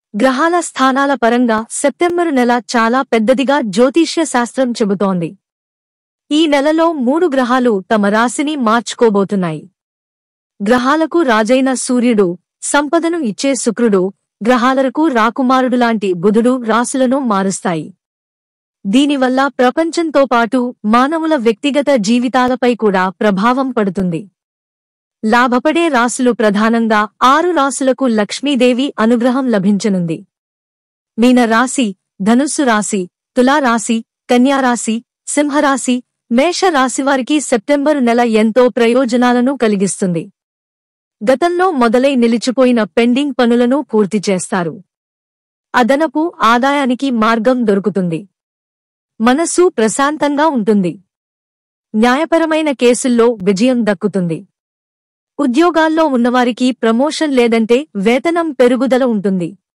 గ్రహాల స్థానాల పరంగా సెప్టెంబరు నెల చాలా పెద్దదిగా జ్యోతిష్య శాస్త్రం చెబుతోంది. ఈ నెలలో 3 గ్రహాలు తమ రాశిని మార్చుకోబోతున్నాయి. గ్రహాలకు రాజైన సూర్యుడు, సంపదను ఇచ్చే శుక్రుడు, గ్రహాలకు రాకుమారుడులాంటి బుధుడు రాశులను మారుస్తాయి. దీనివల్ల ప్రపంచంతో పాటు మానవుల వ్యక్తిగత జీవితాలపై కూడా ప్రభావం పడుతుంది. లాభపడే రాశులు ప్రధానంగా 6 రాశులకు లక్ష్మీదేవి అనుగ్రహం లభించనుంది. మీన రాశి, ధనుస్సు రాశి, తులా రాశి, కన్యా రాశి, సింహరాశి, మేష రాశివారికి సెప్టెంబరు నెల ఎంతో ప్రయోజనాలను కలిగిస్తుంది. గతంలో మొదలై నిలిచిపోయిన పెండింగ్ పనులను పూర్తి చేస్తారు. అదనపు ఆదాయానికి మార్గం దొరుకుతుంది. మనసు ప్రశాంతంగా ఉంటుంది. న్యాయపరమైన కేసుల్లో విజయం దక్కుతుంది. ఉద్యోగాల్లో ఉన్నవారికి ప్రమోషన్ లేదంటే వేతనం పెరుగుదల ఉంటుంది.